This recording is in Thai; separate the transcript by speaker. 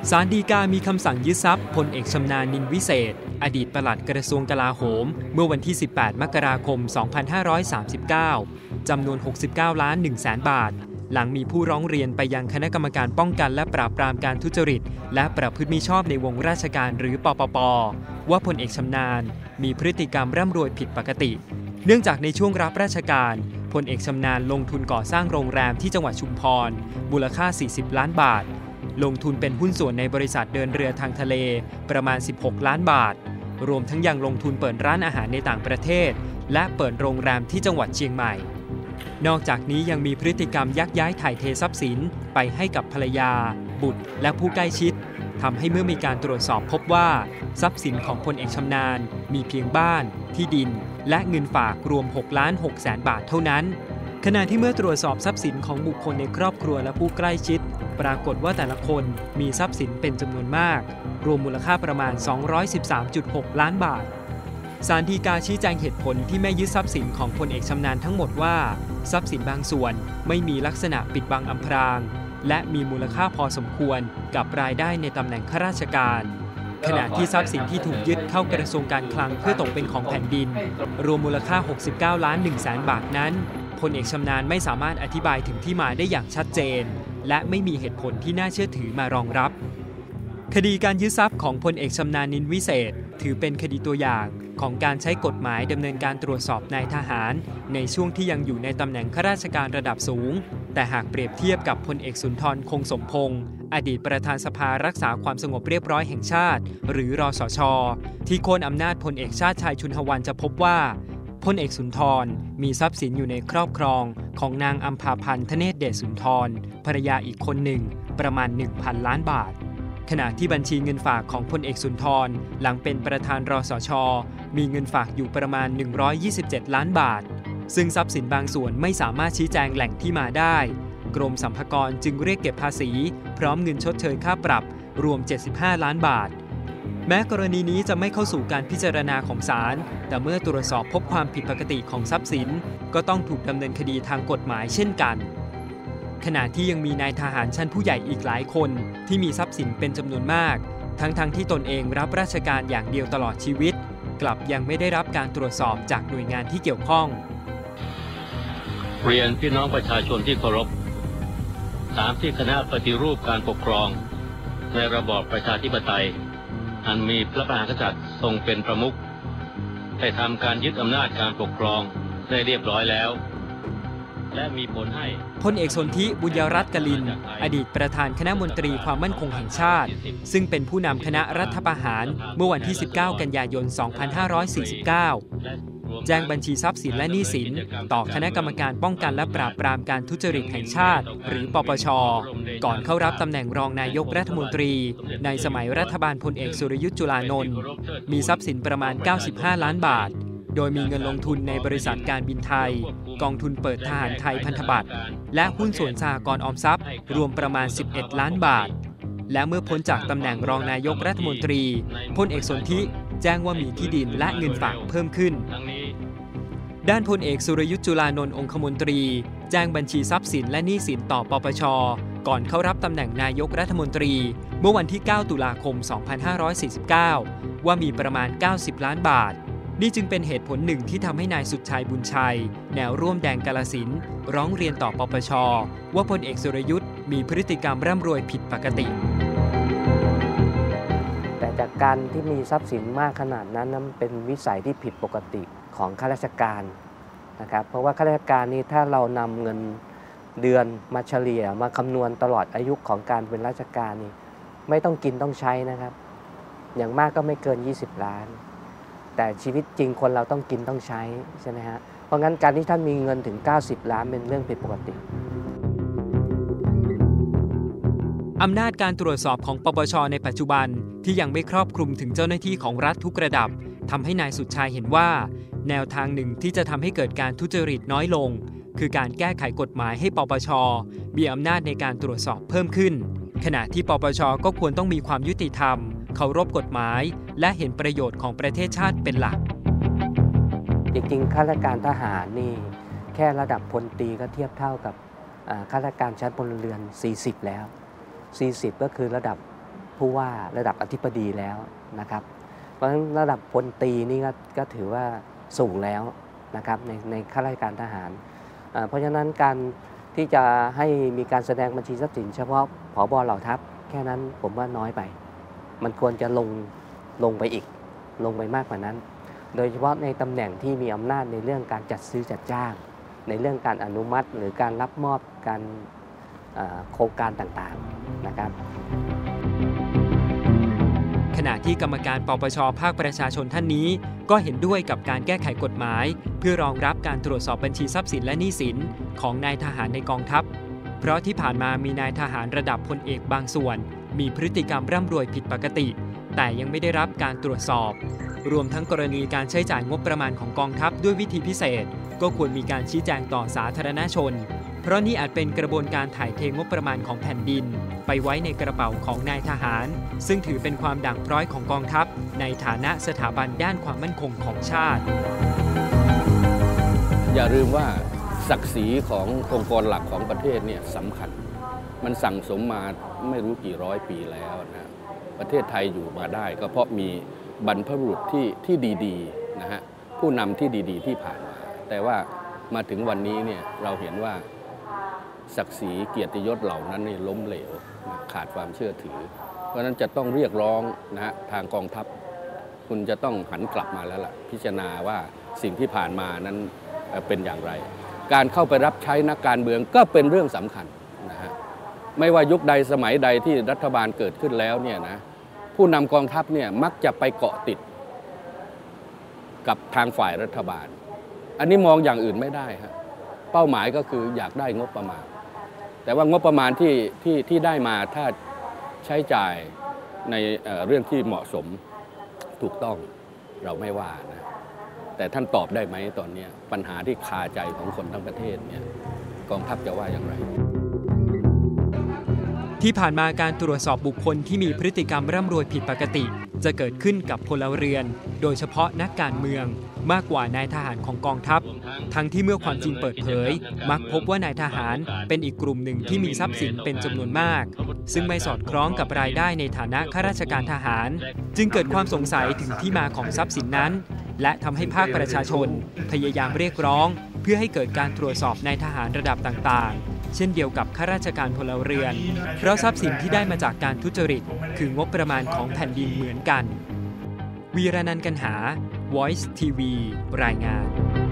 Speaker 1: ศาลฎีกามีคำสั่งยึดทรัพย์พลเอกชำนาญนินวิเศษอดีตปลัดกระทรวงกลาโหมเมื่อวันที่ 18 มกราคม 2539 จำนวน 69 ล้าน 1 แสนบาทหลังมีผู้ร้องเรียนไปยังคณะกรรมการป้องกันและปราบปรามการทุจริตและประพฤติมิชอบในวงราชการหรือปปป.ว่าพลเอกชำนาญมีพฤติกรรมร่ำรวยผิดปกติเนื่องจากในช่วงรับราชการพลเอกชำนาญลงทุนก่อสร้างโรงแรมที่จังหวัดชุมพรมูลค่า 40 ล้านบาทลงทุนเป็นหุ้นส่วนในบริษัทเดินเรือทางทะเลประมาณ 16 ล้านบาทรวมทั้งยังลงทุนเปิดร้านอาหารในต่างประเทศและเปิดโรงแรมที่จังหวัดเชียงใหม่นอกจากนี้ยังมีพฤติกรรมยักย้ายถ่ายเททรัพย์สินไปให้กับภรรยาบุตรและผู้ใกล้ชิดทำให้เมื่อมีการตรวจสอบพบว่าทรัพย์สินของพลเอกชำนาญมีเพียงบ้านที่ดินและเงินฝากรวม 6 ล้าน 6 แสนบาทเท่านั้นขณะที่เมื่อตรวจสอบทรัพย์สินของบุคคลในครอบครัวและผู้ใกล้ชิดปรากฏว่าแต่ละคนมีทรัพย์สินเป็นจำนวนมากรวมมูลค่าประมาณ 213.6 ล้านบาทศาลฎีกาชี้แจงเหตุผลที่ไม่ยึดทรัพย์สินของพลเอกชำนาญทั้งหมดว่าทรัพย์สินบางส่วนไม่มีลักษณะปิดบังอำพรางและมีมูลค่าพอสมควรกับรายได้ในตำแหน่งข้าราชการขณะที่ทรัพย์สินที่ถูกยึดเข้ากระทรวงการคลังเพื่อตกเป็นของแผ่นดินรวมมูลค่า 69 ล้าน 1 แสนบาทนั้นพลเอกชำนาญไม่สามารถอธิบายถึงที่มาได้อย่างชัดเจนและไม่มีเหตุผลที่น่าเชื่อถือมารองรับคดีการยึดทรัพย์ของพลเอกชำนาญนินวิเศษถือเป็นคดีตัวอย่างของการใช้กฎหมายดำเนินการตรวจสอบนายทหารในช่วงที่ยังอยู่ในตำแหน่งข้าราชการระดับสูงแต่หากเปรียบเทียบกับพลเอกสุนทรคงสมพงษ์อดีตประธานสภารักษาความสงบเรียบร้อยแห่งชาติหรือรสช.ที่โค่นอำนาจพลเอกชาติชายชุนหวันจะพบว่าพลเอกสุนทรมีทรัพย์สินอยู่ในครอบครองของนางอัมพาพันธ์ธเนศเดชสุนทรภรรยาอีกคนหนึ่งประมาณ 1,000 ล้านบาทขณะที่บัญชีเงินฝากของพลเอกสุนทรหลังเป็นประธานรสช.มีเงินฝากอยู่ประมาณ127 ล้านบาทซึ่งทรัพย์สินบางส่วนไม่สามารถชี้แจงแหล่งที่มาได้กรมสรรพากรจึงเรียกเก็บภาษีพร้อมเงินชดเชยค่าปรับรวม75 ล้านบาทแม้กรณีนี้จะไม่เข้าสู่การพิจารณาของศาลแต่เมื่อตรวจสอบพบความผิดปกติของทรัพย์สินก็ต้องถูกดำเนินคดีทางกฎหมายเช่นกันขณะที่ยังมีนายทหารชั้นผู้ใหญ่อีกหลายคนที่มีทรัพย์สินเป็นจำนวนมากทั้งที่ตนเองรับราชการอย่างเดียวตลอดชีวิตกลับยังไม่ได้รับการตรวจสอบจากหน่วยงานที่เกี่ยวข้อง
Speaker 2: เรียนพี่น้องประชาชนที่เคารพตามที่คณะปฏิรูปการปกครองในระบอบประชาธิปไตยอันมีพระมหากษัตริย์ทรงเป็นประมุขได้ทำการยึดอำนาจการปกครองได้เรียบร้อยแล้วและมีผลให้
Speaker 1: พลเอกสนธิบุญยรัตน์กลินอดีตประธานคณะมนตรีความมั่นคงแห่งชาติซึ่งเป็นผู้นำคณะรัฐประหารเมื่อวันที่ 19 กันยายน 2549 แจ้งบัญชีทรัพย์สินและหนี้สินต่อคณะกรรมการป้องกันและปราบปรามการทุจริตแห่งชาติหรือปปช.ก่อนเข้ารับตำแหน่งรองนายกรัฐมนตรีในสมัยรัฐบาลพลเอกสุรยุทธ์จุลานนท์มีทรัพย์สินประมาณ 95 ล้านบาทโดยมีเงินลงทุนในบริษัทการบินไทยกองทุนเปิดทหารไทยพันธบัตรและหุ้นส่วนสหกรณ์ออมทรัพย์รวมประมาณ 11 ล้านบาทและเมื่อพ้นจากตำแหน่งรองนายกรัฐมนตรีพลเอกสนธิแจ้งว่ามีที่ดินและเงินฝากเพิ่มขึ้นด้านพลเอกสุรยุทธ์จุลานนท์องคมนตรีแจ้งบัญชีทรัพย์สินและหนี้สินต่อปปช.ก่อนเข้ารับตำแหน่งนายกรัฐมนตรีเมื่อวันที่ 9 ตุลาคม 2549 ว่ามีประมาณ 90 ล้านบาทนี่จึงเป็นเหตุผลหนึ่งที่ทำให้นายสุดชัยบุญชัยแนวร่วมแดงกาฬสินธุ์ร้องเรียนต่อปปช.ว่าพลเอกสุรยุทธ์มีพฤติกรรมร่ำรวยผิดปกติ
Speaker 3: แต่จากการที่มีทรัพย์สินมากขนาดนั้นเป็นวิสัยที่ผิดปกติของข้าราชการนะครับเพราะว่าข้าราชการนี้ถ้าเรานำเงินเดือนมาเฉลี่ยมาคำนวณตลอดอายุของการเป็นราชการนี่ไม่ต้องกินต้องใช้นะครับอย่างมากก็ไม่เกิน20 ล้านแต่ชีวิตจริงคนเราต้องกินต้องใช้ใช่ไหมฮะเพราะงั้นการที่ท่านมีเงินถึง90 ล้านเป็นเรื่องผิดปกติ
Speaker 1: อำนาจการตรวจสอบของปปช.ในปัจจุบันที่ยังไม่ครอบคลุมถึงเจ้าหน้าที่ของรัฐทุกระดับทำให้นายสุดชัยเห็นว่าแนวทางหนึ่งที่จะทำให้เกิดการทุจริตน้อยลงคือการแก้ไขกฎหมายให้ปปช.มีอำนาจในการตรวจสอบเพิ่มขึ้นขณะที่ปปช.ก็ควรต้องมีความยุติธรรมเคารพกฎหมายและเห็นประโยชน์ของประเทศชาติเป็นหลัก
Speaker 3: จริงๆข้าราชการทหารนี่แค่ระดับพลตรีก็เทียบเท่ากับข้าราชการชั้นพลเรือน40แล้ว40ก็คือระดับผู้ว่าระดับอธิบดีแล้วนะครับเพราะฉะนั้นระดับพลตรีนี่ก็ถือว่าสูงแล้วนะครับในข้าราชการทหารเพราะฉะนั้นการที่จะให้มีการแสดงบัญชีทรัพย์สินเฉพาะผบ.เหล่าทัพแค่นั้นผมว่าน้อยไปมันควรจะลงไปอีกลงไปมากกว่านั้น โดยเฉพาะในตำแหน่งที่มีอำนาจในเรื่องการจัดซื้อจัดจ้างในเรื่องการอนุมัติหรือการรับมอบการโครงการต่างๆนะครับ
Speaker 1: ขณะที่กรรมการปปช.ภาคประชาชนท่านนี้ก็เห็นด้วยกับการแก้ไขกฎหมายเพื่อรองรับการตรวจสอบบัญชีทรัพย์สินและหนี้สินของนายทหารในกองทัพเพราะที่ผ่านมามีนายทหารระดับพลเอกบางส่วนมีพฤติกรรมร่ำรวยผิดปกติแต่ยังไม่ได้รับการตรวจสอบรวมทั้งกรณีการใช้จ่ายงบประมาณของกองทัพด้วยวิธีพิเศษก็ควรมีการชี้แจงต่อสาธารณชนเพราะนี่อาจเป็นกระบวนการถ่ายเทงบประมาณของแผ่นดินไปไว้ในกระเป๋าของนายทหารซึ่งถือเป็นความด่างพร้อยของกองทัพในฐานะสถาบันด้านความมั่นคงของชาติ
Speaker 4: อย่าลืมว่าศักดิ์ศรีขององค์กรหลักของประเทศเนี่ยสำคัญมันสั่งสมมาไม่รู้กี่ร้อยปีแล้วนะประเทศไทยอยู่มาได้ก็เพราะมีบรรพบุรุษที่ดีๆนะฮะผู้นำที่ดีๆที่ผ่านมาแต่ว่ามาถึงวันนี้เนี่ยเราเห็นว่าศักดิ์ศรีเกียรติยศเหล่านั้นนี่ล้มเหลวขาดความเชื่อถือเพราะฉะนั้นจะต้องเรียกร้องนะฮะทางกองทัพคุณจะต้องหันกลับมาแล้วล่ะพิจารณาว่าสิ่งที่ผ่านมานั้นเป็นอย่างไรการเข้าไปรับใช้นักการเมืองก็เป็นเรื่องสำคัญนะฮะไม่ว่ายุคใดสมัยใดที่รัฐบาลเกิดขึ้นแล้วเนี่ยนะผู้นำกองทัพเนี่ยมักจะไปเกาะติดกับทางฝ่ายรัฐบาลอันนี้มองอย่างอื่นไม่ได้ฮะเป้าหมายก็คืออยากได้งบประมาณแต่ว่างบประมาณที่ได้มาถ้าใช้จ่ายในเรื่องที่เหมาะสมถูกต้องเราไม่ว่านะแต่ท่านตอบได้ไหมตอนนี้ปัญหาที่คาใจของคนทั้งประเทศเนี่ยกองทัพจะว่าอย่างไร
Speaker 1: ที่ผ่านมาการตรวจสอบบุคคลที่มีพฤติกรรมร่ำรวยผิดปกติจะเกิดขึ้นกับพลเรือนโดยเฉพาะนักการเมืองมากกว่านายทหารของกองทัพทั้งที่เมื่อความจริงเปิดเผยมักพบว่านายทหารเป็นอีกกลุ่มหนึ่งที่มีทรัพย์สินเป็นจำนวนมากซึ่งไม่สอดคล้องกับรายได้ในฐานะข้าราชการทหารจึงเกิดความสงสัยถึงที่มาของทรัพย์สินนั้นและทำให้ภาคประชาชนพยายามเรียกร้องเพื่อให้เกิดการตรวจสอบนายทหารระดับต่างๆเช่นเดียวกับข้าราชการพลเรือนเพราะทรัพย์สินที่ได้มาจากการทุจริตคืองบประมาณของแผ่นดินเหมือนกันวีรนันท์ กันหา Voice TV รายงาน